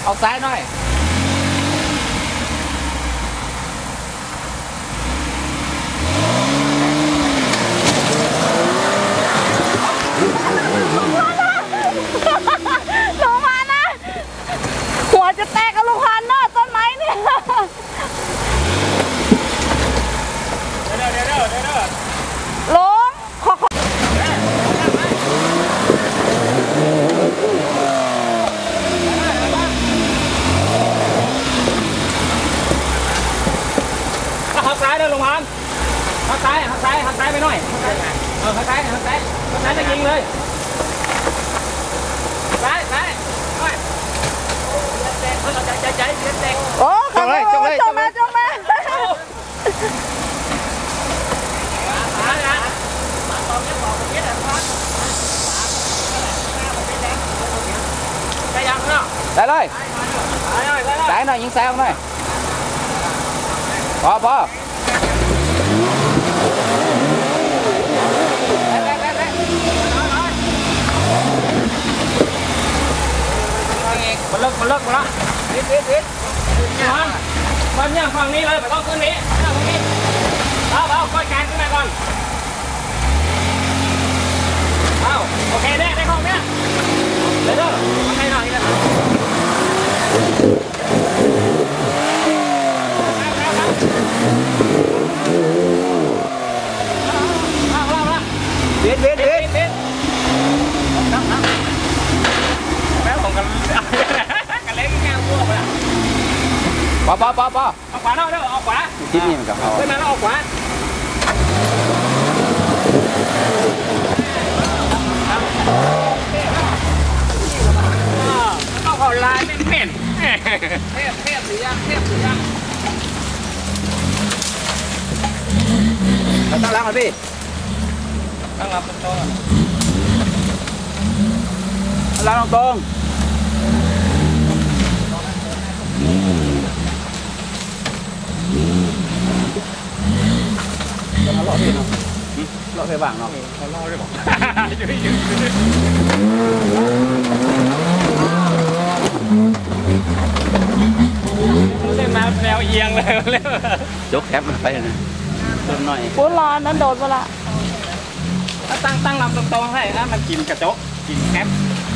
เอาซ้ายหน่อยลงมานะหัวจะแตกกับลูกพันเนอะต้นไม้เนี่ยลงขอหักซ้ายเดินลงพันหักซ้ายไปหน่อยหักซ้ายจะยิงเลยซ้ายโอ้ขับเลยจงมาได้เลยซ้ายหน่อยยิงซ้ายออกหน่อยพอมันเลิกมาละนิดมันยังฝั่งนี้เลยไม่ต้องขึ้นนี้ฝั่งนี้เอาก้อยการขึ้นมาก่อนเอาโอเคเนี่ยได้ของเนี่ยเลยเด้อมาให้หน่อยกันเบ็ดแม่ของกันเล็กแง่วัวไปละปอเอาขวาเนาะเอาขวาทิศนี้มันกับเขาขึ้นมาแล้วเอาขวาเอาขอลายเป็นเทพหรือยังตั้งรับมาพี่ตั้งรับตรงๆรับตรงเลาะเพบางเนาะเขาเลาะได้บอกเล่นมาแนวเอียงเลยยกแคปมันไปนะต้นหน่อยปูร้อนนั้นโดนเวลาตั้งลำตรงๆให้นะมันกินกระจกกินแคป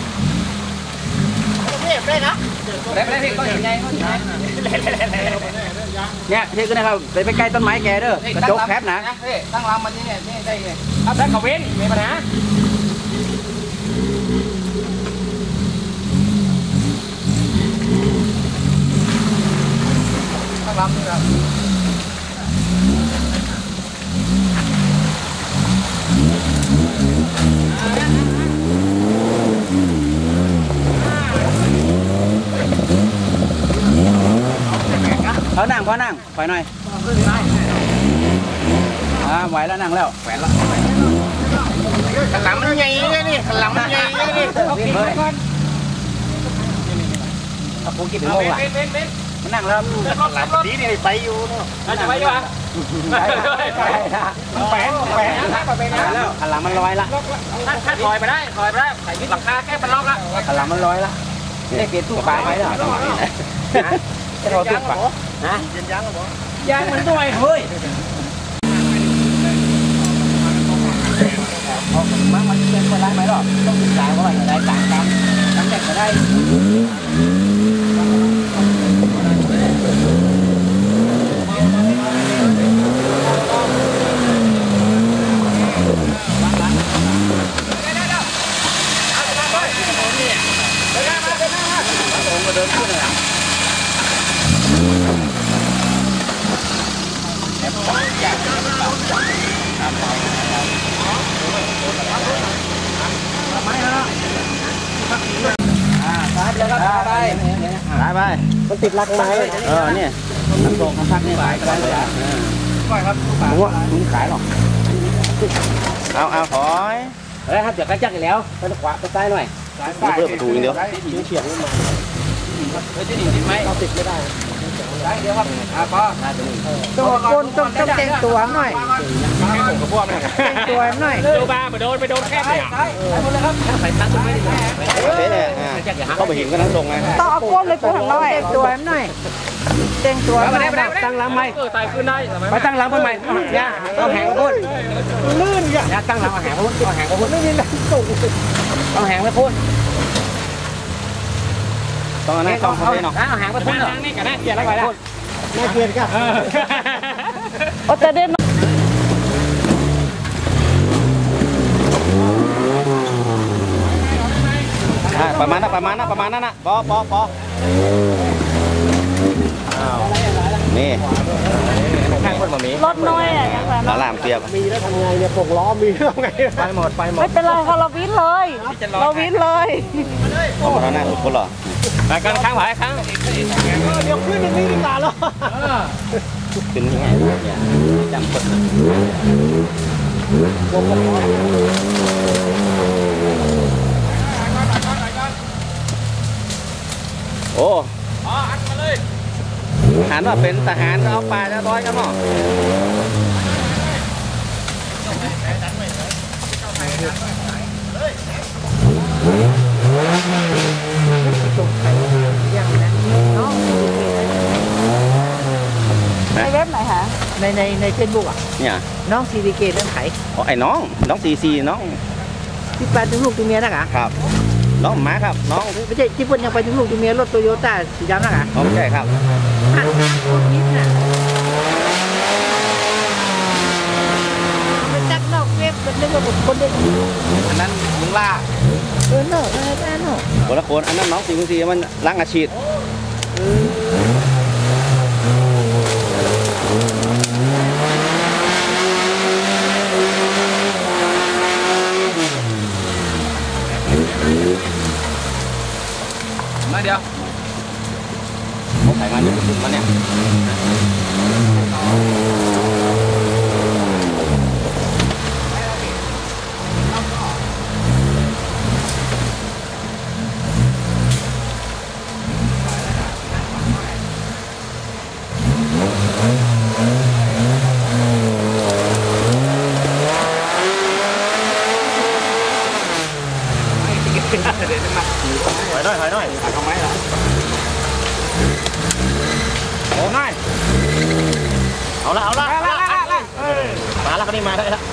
ได้นะได้พี่ก็ยังไงเนี่ยพี่ก็นะครับไปใกล้ต้นไม้แกเด้อกระจกแคปนะตั้งลำมันนี่ได้เลยเอาแต่เขาเว้นมีปัญหาตั้งลำนี่ครับเขานั่งคอยหน่อยไหวแล้วนั่งแล้วแขวนแล้วหลังมันใหญ่เลยนี่หลังมันใหญ่เลยนี่เอากินไปก่อนเอาปูกินถึงโลกละมันนั่งแล้วหลังดีนี่ไปอยู่เนาะจะไปอยู่อ่ะแขวนแล้วหลังมันลอยละถ้าถอยไปได้ใส่ยึดหลังคาแค่มันล็อกละหลังมันลอยละได้เปลี่ยนตู้ปลาไปแล้วจะรอตู้ปลาฮะยางมันด้วยเฮ้ยมันเป็นคนร้ายไหมหรอต้องศึกษาว่าอะไรต่างกันตั้งแต่ก็ได้เดินขึ้นเลยไปมันติดรักไหมเนี่ยน้ำตกน้ำพักนี่ไปกันเลยก้อยครับผมว่าคุณขายหรอกเอาถอยแล้วครับเดี๋ยวกระจักอีกแล้วไปขวาไปซ้ายหน่อยเพิ่มประตูเดียวเฉียงมาจะหนีไหมเราติดไม่ได้เดี๋ยวครับพอต้องแต่งตัวหน่อยผมกับพวกแต่งตัวหน่อยโดนบ้าไปโดนแค่ไหนไปหมดเลยครับใส่ตังค์ไม่ได้เลยเข้าไปเห็นก็นั่งตรงไงต้องเอาก้นเลยตัวหางน้อยตัวหน่อยเต็งตัวไปตั้งลำใหม่ไปตั้งลำใหม่เนี่ยต้องแหงก็พูดลื่นเนี่ยตั้งลำเอาแหงก็พูดเอาแหงก็พูดไม่มีแรงส่งเอาแหงไม่พูดต้องอันนั้นต้องเขาเนาะเอาแหงไปพูดเหรอนี่กันนะเกียร์แล้วไปแล้วไม่เกียร์กันโอ้แต่เด่นประมาณนั้นนะปอนี่ข้างคนแบบนี้รถน้อยอ่ะอย่างไรลามเปียบมีแล้วทำไงเนี่ยปกล้อมีแล้วไงไปหมดไม่เป็นไรค่ะเราวิ่งเลยเราวิ่งเลยเอามาหน้าทุกคนหรอไปกันข้างไหนข้างเดี๋ยวขึ้นอย่างนี้ดีกว่าเหรอเป็นยังไงเนี่ยจำกดโอ้หันว่าเป็นทหารก็เอาปลาจะร้อยกันหรอในเว็บไหนคะในเฟซบุ๊กอ่ะเนี่ยน้องซีดีเกนั่นไขอ๋อไอ้น้องซีน้องที่ไปถึงลูกถึงเมียนะกะครับน้องหมาครับน้องไม่ใช่ที่เพิ่นยังไปถึงลูกถึงเมียรถโตโยต้าสีดำนะกะอ๋อไม่ใช่ครับนิดน่ะมันจักนอกเว็บมันนึกว่าคนเด็กอันนั้นลุงล่าเนอะได้เนอะคนละคนอันนั้นน้องซีมันล้างอาชีพมาเดี๋ยวผมใส่มาเนี่ยมาเนี่ยถอยหน่อยทำไมล่ะโอ้ง่ายเอาละมาแล้วก็นี่มาได้แล้ว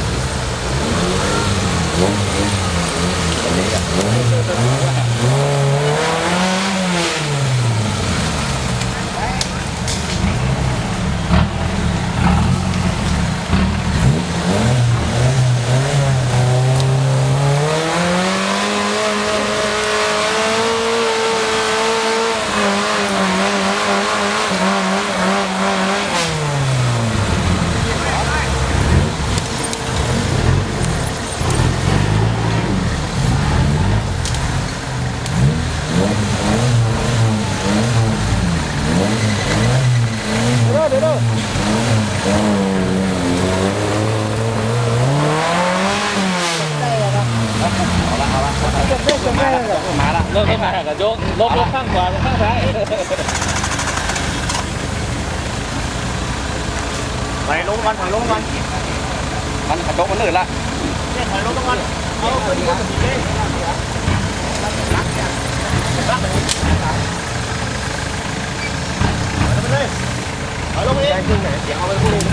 มาละเริ่มมากับโยกลบข้างขวาข้างซ้ายไปลงกันถอยลงกันมันกระโดดมันลื่นละถอยลงกันเอาไปดีครับถอยลงไปเลยเสียงเอาไปพูดเลย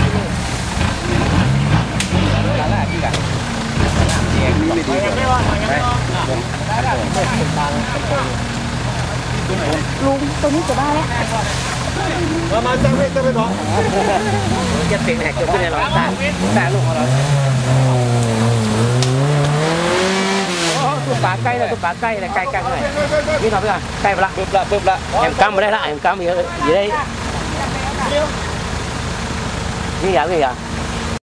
แล้วที่กันเสียงไม่ดีลุงตัวนี้จะได้แล้วมาจังไม่จะไปบอกจะเป็นแหกจะเป็นอะไรแต่ลูกของเราตุ๊กปลาใกล้เลยตุ๊กปลาใกล้เลยใกล้หน่อยนี่ทำไปก่อนใกล้ไปละปึ๊บละแหมกำมาได้ละแหมกำเยอะอยู่ได้นี่อย่าง